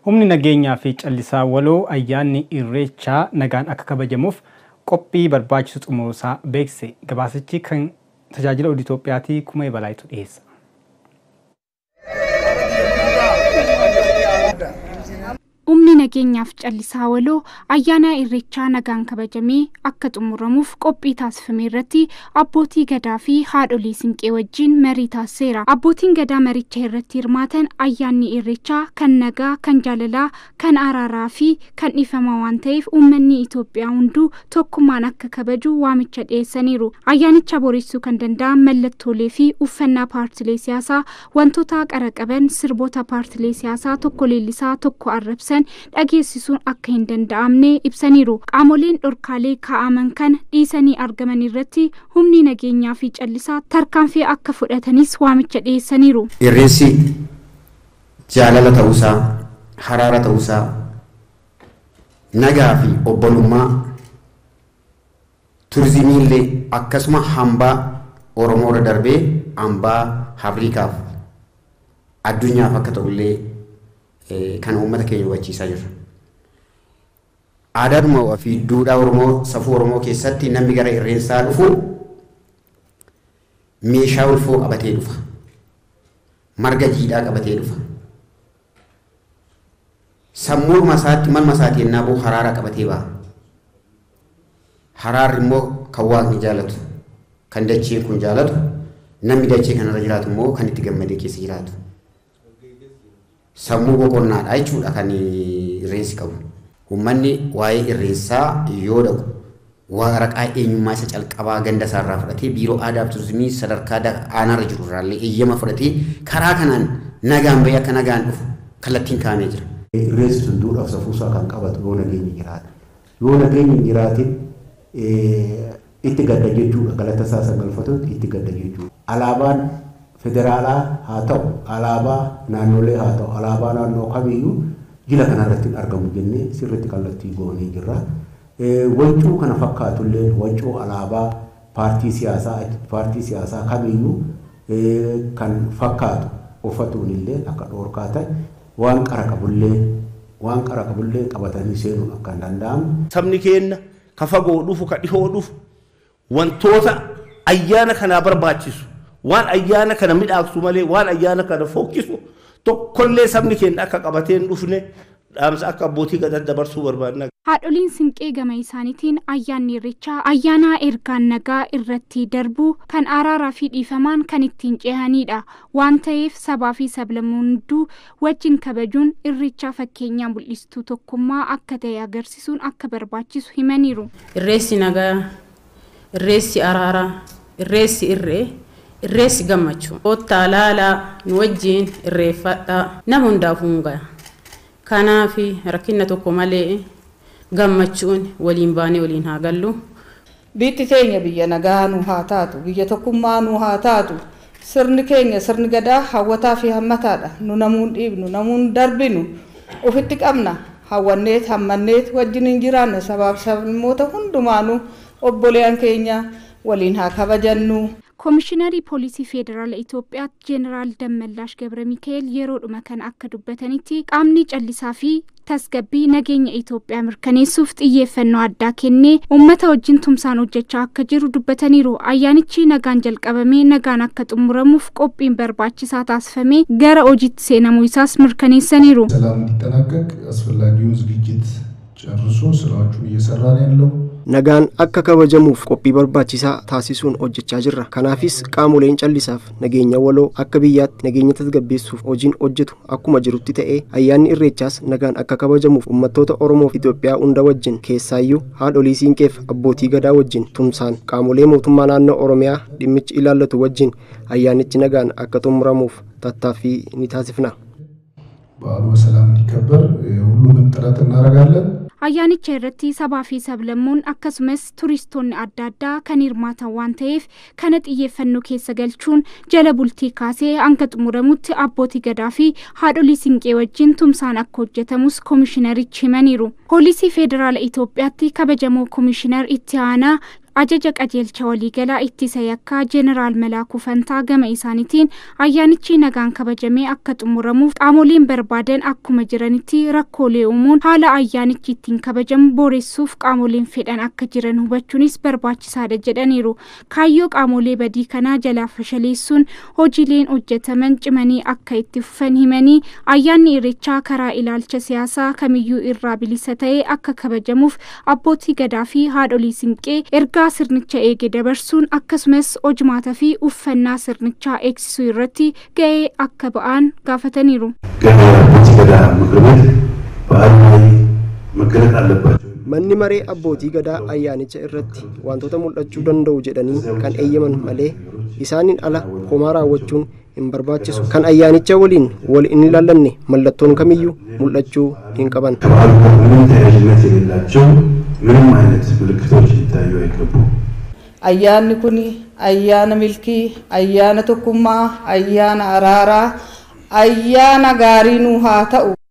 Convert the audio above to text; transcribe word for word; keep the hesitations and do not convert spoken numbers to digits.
humni nageenyaa fi callisaa waloo ayyaanni irreechaa nagaan akka kabajamuuf qophii barbaachisu xumuruusaa beekse. Gabaasichi kan tajaajila Oduu Itoophiyaatii Kumee Balaayitu dhiyeessa. Humni nageenyaaf callisaa waloo ayyaana irreechaa nagaan kabajamee akka xumuramuuf qophii taasifame irratti abbootii gadaa fi haadholii siinqee wajjin marii taasiseera. Abbootiin gadaa maricha irratti hirmaatan ayyaanni irreechaa kan nagaa, kan jaalalaa, kan araaraa fi kan dhiifamaa waan ta'eef uummanni Itoophiyaa hunduu tokkummaan akka kabaju waamicha dhiyeessaniiru. Ayyaanicha boreessuu kan danda'an mallattoolee fi uffannaa paartilee siyaasaa, wantoota qara qaban, sirboota paartilee siyaasaa tokko leellisaa tokko arrabsan dhageessisuun akka hin danda'amne ibsaniiru. Qaamoleen dhorkaalee kaa'aman kan dhiisanii argaman irratti humni nageenyaa fi callisaa tarkaanfii akka fudhatanis waamicha dhiyeessaniiru. Irreessi jaalala ta'uusaa, haraara ta'uusaa, nagaa fi obbolummaa, turizimiillee akkasuma hambaa Oromoo irra darbee hambaa Afriikaaf addunyaaf akka ta'ullee kan uummata keenya hubachiisaa jirra. Aadaadhuma fi duudhaa Oromoo, safuu Oromoo keessatti namni gara irreessaa dhufu meeshaa ulfoo qabatee dhufa. Marga jiidhaa qabatee dhufa. Sammuu masaatti mal masaatii ennaa boo haraara qabatee ba'a. Haraarri immoo kan waaqni jaalatu, kan dacheen kun jaalatu, namni dachee kanarra jiraatu immoo kan itti gammadee keessa jiraatu. Sammuu boqonnaadha jechuudha kan irreessi qabu. Uummanni waa'ee irreessaa yoo dhaqu waraqaa eenyummaa isa calqabaa ganda isaarraa fudhatee biiroo aadaa fi turizimii sadarkaa aanaarra jiru irraallee eeyyama fudhatee karaa kanaan nagaan bahee akka nagaan dhufu kallattiin kaa'amee jira. Irreessi sun duudhaaf safuusaa kan qabatu yoo nageenyi jiraate. Yoo nageenyi hin jiraatin itti gadda jechuudha. Galata isaa sagalfatutti itti gadda jechuudha. Alaabaan federaalaa haa ta'u, alaabaa naannolee haa ta'u, alaabaa naannoo kamiyyuu jila kanarratti argamu jennee sirriitti kallattii goonee jirra. Wancuu kana fakkaatullee wancuu alaabaa paartii siyaasaa paartii siyaasaa kamiyyuu kan fakkaatu uffatuun illee akka dhoorkaa ta'e waan qara qabullee waan qara qabullee qabatanii seenuun akka hin danda'amne. Sabni keenya ka fagoo dhufu ka dhihoo dhufu wantoota ayyaana kanaa barbaachisu waan ayyaana kana midhaaksu malee waan ayyaana kana fokkisu tokkollee sabni keenya akka qabateen dhufne dhaamsa akka abbootii gadaa dabarsuu barbaadna. Haadholiin siinqee gama isaaniitiin ayyaanni irreechaa ayyaana ergaan nagaa irratti darbu kan araaraa fi dhiifamaan kan ittiin cehanidha waan ta'eef sabaa fi sablammoonni hunduu wajjin kabajuun irreechaa fakkeenyaa mul'istuu tokkummaa akka ta'e agarsiisuun akka barbaachisu himaniiru. Irreessi nagaa, irreessi araaraa, irreessi irree, irreessi gammachuu. Ottaa laalaa nu wajjin irreeffadhaa nama hundaaf hungaa. Kanaafi rakkina tokko malee gammachuun waliin baanee waliin haa gallu. Biitti teenya biyya nagaa nu haa taatu, biyya tokkummaa nu haa taatu. Sirni keenya sirni gadaa hawwataa fi hammataadha. Nu namuun dhiibnu, namuun darbinu ofitti qabna. Hawwanneet hammanneet wajjin hin jiraanne sabaaf sablammoota hundumaanuu obboleeyyan keenya waliin haa kabajannu. Komishinari Poolisii Federaala Itoophiyaa Jeneraal Dammallaash Gabra Mikaa'el yeroodhuma kan akka dubbatanitti qaamni callisaa fi tasgabbii nageenya Itoophiyaa mirkaneessuuf xiyyeeffannoo addaa kennee uummata wajjin tumsaan hojjechaa akka jiru dubbataniiru. Ayyaanichi nagaan jalqabamee nagaan akka xumuramuuf qophiin barbaachisaa taasifamee gara hojiitti seenamuu isaas mirkaneessaniiru. ሰላም እንዲጠናቀቅ አስፈላጊውን ዝግጅት ጨርሶ ስራዎቹን እየሰራ ነው ያለው። Nagaan akka kabajamuuf qophii barbaachisaa taasisuun hojjechaa jirra. Kanaafis qaamoleen callisaaf nageenya waloo akka biyyaatti nageenya tasgabbeessuuf hojiin hojjetu akkuma jirutti ta'ee ayyaanni irreechaas nagaan akka kabajamuuf uummattoota Oromoo fi Itoophiyaa hunda wajjin keessaayyuu haadholii siinqeef abbootii gadaa wajjin tumsaan qaamolee mootummaa naannoo Oromiyaa dhimmichi ilaallatu wajjin ayyaanichi nagaan akka xumuramuuf tattaaffii ni taasifna. በዓሉ በሰላም እንዲከበር ሁሉንም ጥረት እናደርጋለን። Ayyaanicha irratti sabaa fi sablammoon akkasumas turistoonni adda addaa kan hirmaatan waan ta'eef kana xiyyeeffannoo keessa galchuun jala bultii kaasee hanga xumuramutti abbootii gadaa fi haadholii siinqee wajjin tumsaan akka hojjetamus komishinarichi himaniiru. Poolisii Federaala Itoophiyaatti kabajamoo komishinar itti aanaa ajaja qajeelcha waliigalaa ittisa yakkaa Jeneraal Malaakuu Fantaa gama isaaniitiin ayyaanichi nagaan kabajamee akka xumuramuuf qaamoleen barbaadan akkuma jiranitti rakkoolee uumuun haala ayyaanichi ittiin kabajamu booressuuf qaamoleen fedhan akka jiran hubachuunis barbaachisaadha jedhaniiru. Kaayyoo qaamolee badii kanaa jalaa fashaleessuun hojiileen hojjetaman cimanii akka itti fufan himanii ayyaanni irreechaa karaa ilaalcha siyaasaa kamiyyuu irraa bilisa ta'ee akka kabajamuuf abbootii gadaa fi haadholii siinqee ergaa sirnicha eege dabarsuun akkasumas hojmaata fi uffannaa sirnichaa eegsisuu irratti ga'ee akka ba'an gaafataniiru. Manni maree abbootii gadaa ayyaanicha irratti wantoota mul'achuu danda'u jedhanii kan eeyyaman malee isaaniin ala homaa raawwachuun hin barbaachisu. Kan ayyaanicha waliin wal hin ilaallanne mallattoon kamiyyuu mul'achuu hin qaban. ምንም አይነት ምልክቶች ይታዩ አይገቡም። ayyaanni kuni ayyaana milkii, ayyaana tokkummaa, ayyaana araaraa, ayyaana gaarii nu haa ta'u.